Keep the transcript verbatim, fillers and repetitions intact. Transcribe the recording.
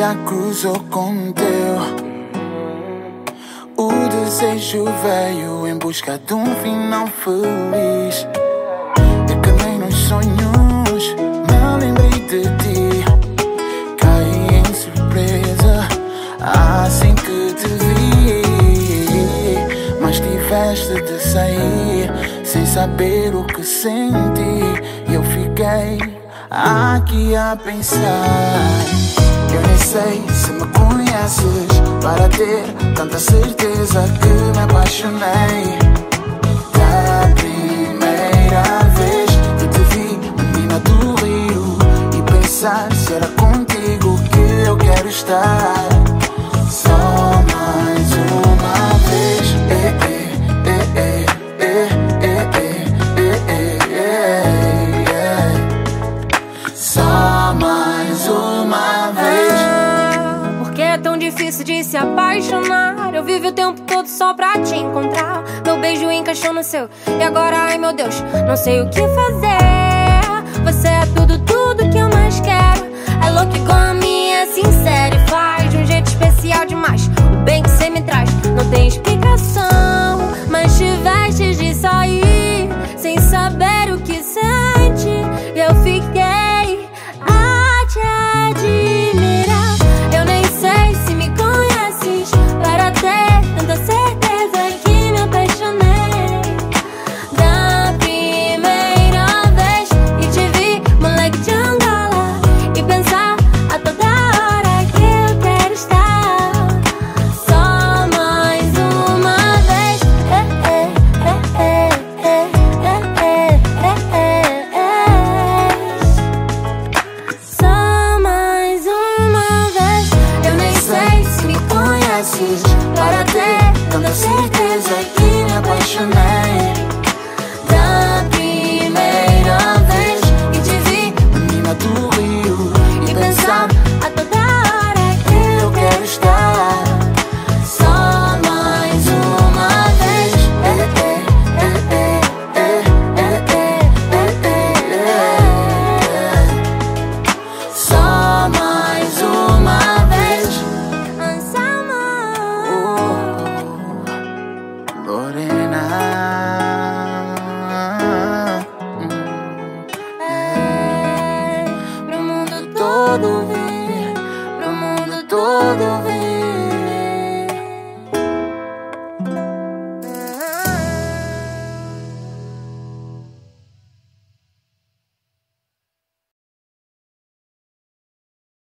já cruzou com o teu. O desejo veio em busca de um final feliz. Eu caminhei nos sonhos, me lembrei de ti. Caí em surpresa assim que te vi. Mas tiveste de sair sem saber o que senti. E eu fiquei aqui a pensar. Eu nem sei se me conheces para ter tanta certeza que me apaixonei. Da primeira vez que te vi, menina do Rio, e pensar se era contigo que eu quero estar. Só mais uma vez. Eh, eh, eh, eh, eh, eh, eh, eh, eh. Só mais uma vez. É tão difícil de se apaixonar. Eu vivi o tempo todo só pra te encontrar. Meu beijo encaixou no seu e agora, ai meu Deus, não sei o que fazer. Você é tudo, tudo que eu mais quero. É louco igual a mim, é sincero e faz de um jeito especial demais. O bem que você me traz não tem explicação, mas tiveste de sair sem saber o que sente. Eu fiquei a te admirar. Eu nem sei se me conheces para ter tanta certeza que me apaixonei. Da primeira vez que te vi, moleque de Angola, e pensar a toda hora que eu quero estar. Só mais uma vez. Eh, eh, eh, eh, eh, eh, eh, eh. Só mais uma vez. Eu nem sei se me conheces para ter tanta certeza